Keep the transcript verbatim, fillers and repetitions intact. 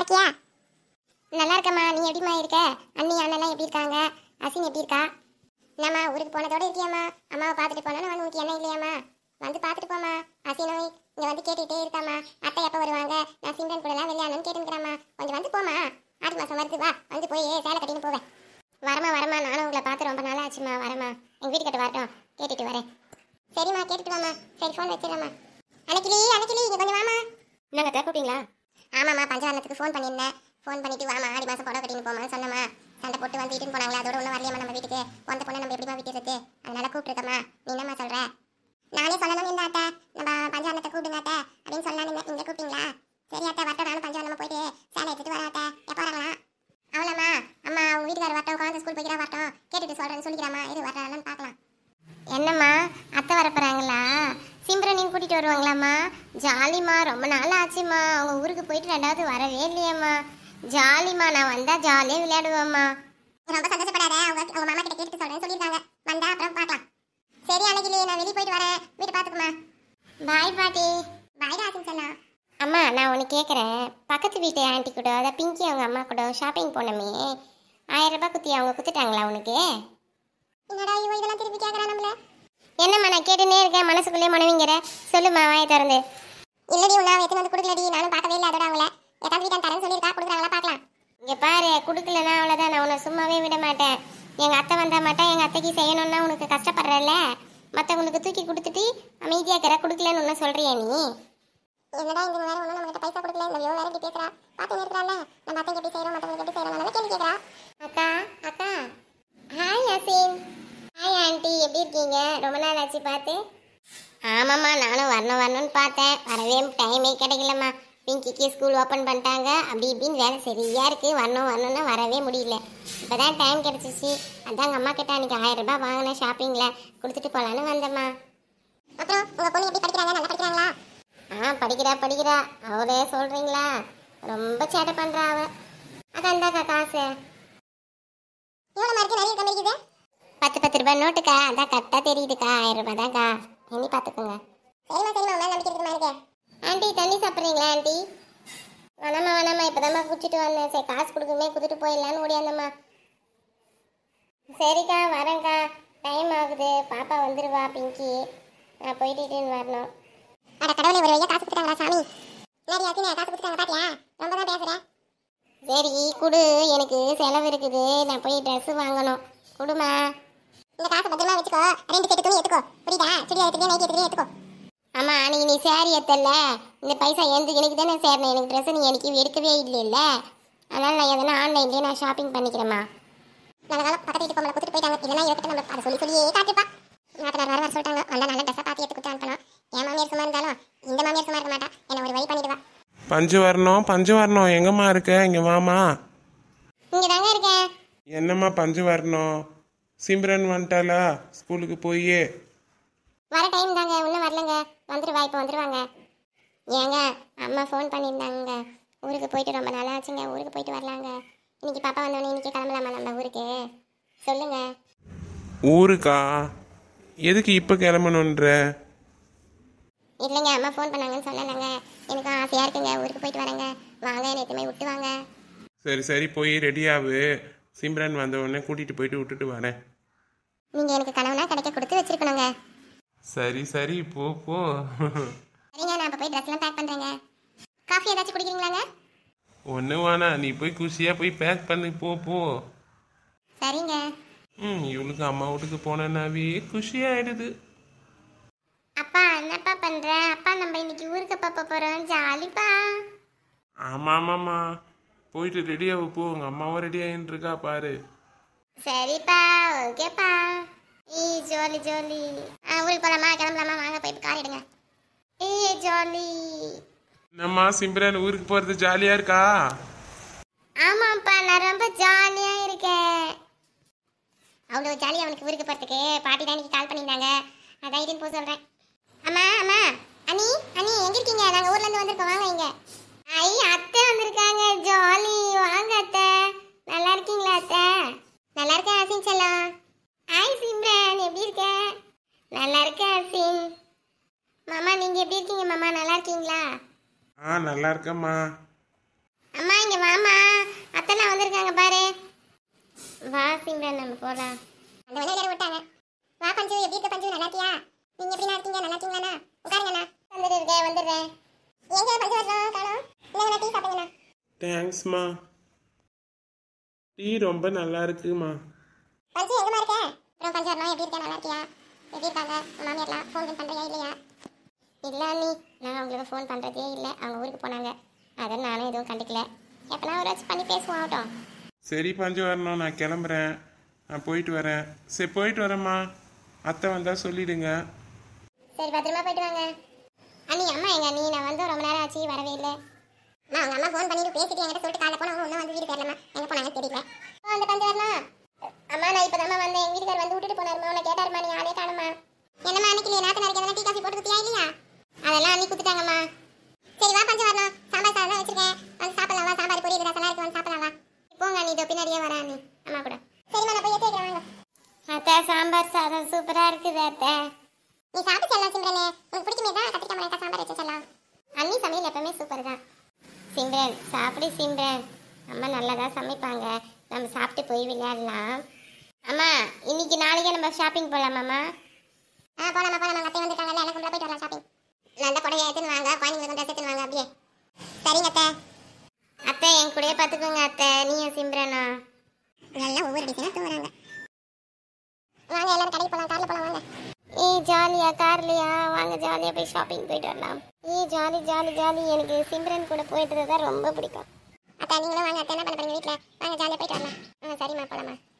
இருக்கியா? நல்லா இருக்கம்மா. நீ எப்படிமா இருக்க? அண்ணி அண்ணெல்லாம் எப்படி இருக்காங்க? அசின் எப்படி இருக்கா? என்னம்மா ஊருக்கு போனதோட இருக்கியாம்மா? அம்மாவை பார்த்துட்டு போனா வந்து உனக்கு என்ன இல்லையாம்மா? வந்து பார்த்துட்டு போமா. அசினும் இங்கே வந்து கேட்டுகிட்டே இருக்காம்மா. அத்தை எப்போ வருவாங்க? நான் சிம்ரன் கூட எல்லாம் வெளியானு கேட்டுக்கிறாம்மா. கொஞ்சம் வந்து போமா. ஆடி மாதம் வருது, வா வந்து போய் சேலை கட்டின்னு போவேன். வரமா வரமா, நானும் உங்களை பார்த்து ரொம்ப நாளாக ஆச்சுமா. வரமா, எங்கள் வீட்டுக்கிட்ட வரட்டும், கேட்டுட்டு வரேன். சரிம்மா, கேட்டுட்டு வாமா. சரி, ஃபோன் வச்சிடலாமா. அன்னைக்கிளி அன்னைக்கிளி இங்கே கொஞ்சம் வாமா. என்னங்க கூப்பிட்டீங்களா? ஆமாம்மா, பஞ்சவரணத்துக்கு ஃபோன் பண்ணியிருந்தேன். ஃபோன் பண்ணிட்டு வாமா, ஆடி மாதம் புடவை கட்டின்னு போமான்னு சொன்னம்மா. சண்டை போட்டு வந்து இட்டுன்னு போனாங்களா, அதோட ஒன்றும் வரலையம்மா நம்ம வீட்டுக்கு. வந்த பொண்ணை நம்ம எப்படிமா விட்டுறது? அதனால கூப்பிட்டுருக்கம்மா. நீ என்னம்மா சொல்கிற? நானே சொல்லணும் இந்த அத்தை, நம்ம பஞ்சவரணத்தை கூப்பிடுங்க அத்தை அப்படின்னு சொல்லலான்னு. நீங்கள் கூப்பிட்டீங்களா? சரி அத்தை, வரட்டும். நானும் பஞ்சவரணம் போயிட்டு சேலை எடுத்துட்டு வரேன் அத்தை. எப்போ வராங்களா? அவ்வளோம்மா. அம்மா உங்கள் வீட்டுக்காரர் வரட்டும், குழந்தை ஸ்கூல் போய்க்கிறா வரட்டும், கேட்டுட்டு சொல்கிறேன்னு சொல்லிக்கிறாம்மா. இது வர்றாங்கன்னு பார்க்கலாம். என்னம்மா அத்தை வரப்போகிறாங்களா? சிம்ரனையும் கூட்டிகிட்டு வருவாங்களாம்மா? ஜாலிம்மா, ரொம்ப நாள் ஆச்சும்மா. அவங்க ஊருக்கு போயிட்டு ரெண்டாவது வரவே இல்லையம்மா. ஜாலிம்மா, நான் வந்தால் ஜாலியாக விளையாடுவேம்மா. ரொம்ப சந்தோஷப்படாத. அவங்க அவங்க மாமா கிட்ட கேட்டு சொல்கிறேன்னு சொல்லியிருக்காங்க. வந்தா அப்புறம் பார்க்கலாம். சரி அன்னைக்கு நான் வெளியே போயிட்டு வரேன், வீட்டு பார்த்துக்குமா. பாய் பாட்டி. பாய் ராசின்னு சொன்னா. அம்மா, நான் ஒன்று கேட்குறேன். பக்கத்து வீட்டு ஆண்டி கூட, அதாவது பிங்கி அவங்க அம்மா கூட ஷாப்பிங் போனோமே, ஆயிரம் ரூபாய் குத்தி அவங்க குத்துட்டாங்களா உனக்கு? என்னடா இவன் இதெல்லாம் திருப்பி கேட்குறா நம்மள? என்னம்மா நான் கேட்டுனே இருக்கேன், மனசுக்குள்ளே மனைவிங்கிற. சொல்லுமா, வாயை திறந்து. இல்லடி, உன்னா எத்தனை வந்து கொடுக்கலடி, நானும் பார்க்கவே இல்லை. அதோட அவங்கள எதாவது வீட்டான் தரேன்னு சொல்லியிருக்கா, கொடுக்குறாங்களா பார்க்கலாம். இங்கே பாரு, கொடுக்கலன்னா அவ்வளோதான், நான் உன்னை சும்மாவே விட மாட்டேன். எங்கள் அத்தை வந்தால் மாட்டேன். எங்கள் அத்தைக்கு செய்யணும்னா உனக்கு கஷ்டப்படுறல, மற்றவங்களுக்கு தூக்கி கொடுத்துட்டு அமைதியாக இருக்கிற, கொடுக்கலன்னு ஒன்று சொல்கிறியா நீ? என்னடா இந்த வேறு ஒன்றும் நம்மகிட்ட பைசா கொடுக்கல, இந்த வேறு எப்படி பேசுகிறா? பார்த்து இருக்கிறாள். நம்ம அத்தைக்கு எப்படி செய்கிறோம், மற்றவங்களுக்கு எப்படி செய்கிறோம், நல்லா கேள்வி கேட்குறா. அக்கா அக்கா. ஹாய் யாசின். ஹாய் ஆண்டி, எப்படி இருக்கீங்க? ரொம்ப நாள் ஆச்சு பார்த்து. ஆமாம்மா, நானும் வரணும் வரணும்னு பார்த்தேன், வரவே டைமே கிடைக்கலம்மா. பிங்கிக்கு ஸ்கூல் ஓப்பன் பண்ணிட்டாங்க, அப்படி இப்படின்னு வேலை சரியாக இருக்குது. வரணும் வரணும்னா வரவே முடியல. இப்போ தான் டைம் கிடச்சிச்சு. அதான் எங்கள் அம்மா கிட்ட அன்றைக்கி ஆயிரம் ரூபாய் வாங்கினேன் ஷாப்பிங்கில், கொடுத்துட்டு போகலான்னு வந்தேம்மா. அப்புறம் உங்கள் பொண்ணு எப்படி படிக்கிறாங்க? நல்லா படிக்கிறாங்களா? ஆ, படிக்கிறா படிக்கிறா. அவரே சொல்கிறீங்களா? ரொம்ப சேட்டை பண்ணுறா அவ. அதான் இந்தாக்கா காசு. எவ்வளோ மார்க்கு? நிறைய கம்மிக்குது. பத்து பத்து ரூபாய் நோட்டுக்கா. அதான் கரெக்டாக தெரியுதுக்கா. ஆயிரம் ரூபாய் தான்க்கா. எண்ணி பார்த்துக்கோங்க. சரிம்மா சரிம்மா, மேலே நம்பிக்கை இருக்குமா இருக்கு. ஆண்டி தண்ணி சாப்பிட்றீங்களா ஆண்டி? வேணாம்மா வேணாம்மா, இப்போ தான்மா குடிச்சிட்டு வந்தேன். சரி, காசு கொடுக்குமே கொடுத்துட்டு போயிடலான்னு ஓடியாந்தம்மா. சரிக்கா, வரேங்க்கா. டைம் ஆகுது, பாப்பா வந்துடுவா பிங்கி. நான் போயிட்டு வரணும். அட கடவுளே, ஒரு வழியாக காசு கொடுத்துட்டாங்களா சாமி? நிறைய ஆச்சுங்க, காசு கொடுத்துட்டாங்க பாத்தியா? ரொம்ப தான் பேசுகிறேன். சரி குடு, எனக்கு செலவு இருக்குது, நான் போய் ட்ரெஸ்ஸு வாங்கணும். குடுமா. இந்த காசு பத்திரமா வச்சுக்கோ. ரெண்டு செட்டு துணி எடுத்துக்கோ, புரியுதா? சுடியா எடுத்துக்கிட்டே நைட்டி எடுத்துக்கிட்டே எடுத்துக்கோ. ஆமாம், அன்றைக்கி நீ சேரீ எடுத்தல, இந்த பைசா எந்த எனக்கு தானே சேரணும். எனக்கு ட்ரெஸ்ஸு நீ எனக்கு எடுக்கவே இல்லைல்ல, அதனால் நான் எதனா ஆன்லைன்லேயே நான் ஷாப்பிங் பண்ணிக்கிறேம்மா. நல்ல காலம் பக்கத்து வீட்டு பொம்பளை கொடுத்துட்டு போயிட்டாங்க. இல்லைனா இவர்கிட்ட நம்ம அதை சொல்லி சொல்லியே காட்டுப்பா. நாற்பது வர வர சொல்லிட்டாங்க. வந்தால் நல்ல ட்ரெஸ்ஸாக பார்த்து எடுத்து கொடுத்து அனுப்பணும். என் மாமியார் சும்மா இருந்தாலும் இந்த மாமியார் சும்மா இருக்க மாட்டா, என்னை ஒரு வழி பண்ணிடுவா. பஞ்சு வரணும் பஞ்சு வரணும். எங்கம்மா இருக்க? இங்கே வாமா. இங்கே தாங்க இருக்கேன். என்னம்மா பஞ்சு வரணும்? சிம்ரன் வந்துட்டாளா ஸ்கூலுக்கு போய்? வர டைம் தாங்க, இன்னும் வரலங்க. வந்துடுவா, இப்போ வந்துடுவாங்க. ஏங்க அம்மா ஃபோன் பண்ணியிருந்தாங்க, ஊருக்கு போயிட்டு ரொம்ப நாள் ஆச்சுங்க, ஊருக்கு போயிட்டு வரலாங்க. இன்னைக்கு பாப்பா வந்தோடனே இன்னைக்கு கிளம்பலாமா நம்ம ஊருக்கு? சொல்லுங்க. ஊருக்கா? எதுக்கு இப்போ கிளம்பணுன்ற? இல்லைங்க, அம்மா ஃபோன் பண்ணாங்கன்னு சொல்லலைங்க. எனக்கு ஆசையாக இருக்குங்க, ஊருக்கு போயிட்டு வரேங்க. வாங்க, நேற்றுமே விட்டு வாங்க. சரி சரி, போய் ரெடியாகு. சிம்ரன் வந்த உடனே கூட்டிகிட்டு போயிட்டு விட்டுட்டு வரேன். நீங்கள் எனக்கு கனவுனா கிடைக்க கொடுத்து வச்சிருக்கணுங்க. சரி சரி, போ போ. சரிங்க, நான் இப்போ போய் ட்ரெஸ்லாம் பேக் பண்ணுறேங்க. காஃபி ஏதாச்சும் குடிக்கிறீங்களாங்க? ஒன்று வேணா, நீ போய் குஷியாக போய் பேக் பண்ணி போ போ. சரிங்க. ம், இவளுக்கு அம்மா வீட்டுக்கு போனேன்னாவே குஷியாயிடுது. அப்பா என்னப்பா பண்ணுற? அப்பா நம்ம இன்னைக்கு ஊருக்கு பாப்பா போகிறோம், ஜாலிப்பா. ஆமாம் ஆமாம்மா, போயிட்டு ரெடியாக போ. உங்கள் அம்மாவும் ரெடியாகின்னு இருக்கா பாரு. சரிப்பா, ஓகேப்பா. ஈ ஜாலி ஜாலி. ஆ, ஊருக்கு போகலாமா? கிளம்பலாமா? வாங்க போய் கார் எடுங்க. ஏ ஜாலி. என்னம்மா சிம்ரன், ஊருக்கு போகிறது ஜாலியாக இருக்கா? ஆமாப்பா, நான் ரொம்ப ஜாலியாக இருக்கேன். அவ்வளோ ஜாலி அவனுக்கு ஊருக்கு போகிறதுக்கு. பாட்டி தான் இன்னைக்கு கால் பண்ணியிருந்தாங்க, அதான் இதுன்னு போக சொல்கிறேன். அம்மா அம்மா, அண்ணி அண்ணி எங்கே இருக்கீங்க? நாங்கள் ஊர்லேருந்து வந்திருக்கோம், வாங்க இங்கே. ஐ, அத்தை வந்திருக்காங்க, ஜாலி. வாங்க அத்தை. நல்லா இருக்கீங்களா அத்தை? நல்லா இருக்கேன் ஆசின் செல்லம். ஹாய் சிம்ரன், எப்படி இருக்க? நல்லா இருக்கேன் ஆசின். மாமா நீங்கள் எப்படி இருக்கீங்க மாமா? நல்லா இருக்கீங்களா? ஆ நல்லா இருக்கேம்மா. அம்மா இங்கே சிம்ரன் நம்ம போகலாம். அந்த வழியாக யாரும் விட்டாங்க. வா பஞ்சு, எப்படி இருக்க பஞ்சு, நல்லா இருக்கியா? நீங்க எப்படிலாம் இருக்கீங்க, நல்லா இருக்கீங்களாண்ணா? உட்காருங்கண்ணா. வந்துடுறேன் வந்துடுறேன். எங்க பஞ்சு வரணும் காணோம்? இல்லைங்கண்ணா, டீ சாப்பிடுங்கண்ணா. தேங்க்ஸ்மா. டீ ரொம்ப நல்லா இருக்குமா. பஞ்சு எங்கம்மா இருக்க? அப்புறம் பஞ்சு வரணும், எப்படி இருக்க, நல்லா இருக்கியா? எப்படி இருக்காங்க உன் மாமியார்லாம்? ஃபோன் பண்ணுறியா இல்லையா? இல்லை நீ, நான் அவங்களுக்கு ஃபோன் பண்ணுறதே இல்லை. அவங்க ஊருக்கு போனாங்க, அதை நானும் எதுவும் கண்டுக்கல. எப்போனா ஒரு வச்சு பண்ணி பேசுவோம் ஆகட்டும். சரி பஞ்சு வரணும், நான் கிளம்புறேன். நான் போயிட்டு வரேன். சரி போயிட்டு வரேம்மா. அத்தை வந்தால் சொல்லிடுங்க. சரி பத்திரமா போயிட்டு வாங்க. அண்ணி அம்மா எங்க நீ? நான் வந்து ரொம்ப நேரம் ஆச்சு, வரவே இல்லை. அம்மா அவங்க அம்மா ஃபோன் பண்ணிட்டு பேசிட்டு என்கிட்ட சொல்லிட்டு காலைல போனவங்க ஒன்றும் வந்து வீடு தெரியலம்மா. எங்கே போனாங்க தெரியல. வந்து பஞ்சு வரணும். அம்மா நான் இப்போ தான் வந்தேன். எங்கள் வீட்டுக்கார் வந்து விட்டுட்டு போனாருமா. உன்னை கேட்டாருமா, நீ ஆளே காணுமா? என்னம்மா அன்னைக்கு நீ நாற்று நாளைக்கு எதனா டீ காஃபி போட்டு குத்தியா இல்லையா? அதெல்லாம் அன்னி குத்துட்டாங்கம்மா. சரி வா பஞ்சு வரணும். சாம்பார் சாதம் வச்சிருக்கேன், வந்து சாப்பிடலாம் வா. சாம்பார் பொரியல் ரசம் இருக்கு, வந்து சாப்பிடலாம் வா. போங்க நீ இதோ பின்னாடியே வரா நீ அம்மா கூட. சரிம்மா நான் போய் ஏற்றி வைக்கிறேன் வாங்க. அத்தை சாம்பார் சாதம் சூப்பராக இருக்குது அத்தை. நீ சாப்பிட்டு செல்லாம் சிம்ரனே. உனக்கு பிடிக்குமே தான் கத்திரிக்காய் முருங்கக்காய் சாம்பார் வச்சு செல்லாம். அண்ணி சமையல் எப்பவுமே சூப்பர் தான். சிம்ரன் சாப்பிடு சிம்ரன். அம்மா நல்லா தான் சமைப்பாங்க, நம்ம சாப்பிட்டு போய் விளையாடலாம். அம்மா இன்னைக்கு நாளைக்கே நம்ம ஷாப்பிங் போகலாமாம்மா? ஆ போகலாமா போகலாமா. அத்தை வந்துட்டாங்கல்ல, எனக்கு கூட போயிட்டு வரலாம் ஷாப்பிங். நல்ல புடவை எடுத்துன்னு வாங்க, குழந்தைங்களுக்கு ட்ரெஸ் எடுத்துன்னு வாங்க அப்படியே. சரிங்க அத்தை. அத்தை என் கூடயே பார்த்துக்கோங்க அத்தை, நீயும் சிம்ரனா. எல்லாம் ஒவ்வொரு டிசைனாக தூங்குறாங்க. வாங்க எல்லாரும் கடைக்கு போகலாம், காரில் போகலாம் வாங்க. ஏ ஜாலியா கார்லையா? வாங்க ஜாலியாக போய் ஷாப்பிங் போயிட்டு வரலாம். ஏ ஜாலி ஜாலி ஜாலி. எனக்கு சிம்ரன் கூட போயிட்டு தான் ரொம்ப பிடிக்கும். அத்தா நீங்களும் வாங்க. அத்தை என்ன பண்ண போறீங்க வீட்டில்? வாங்க ஜாலியாக போயிட்டு வரலாம். ஆ சரிம்மா போகலாமா.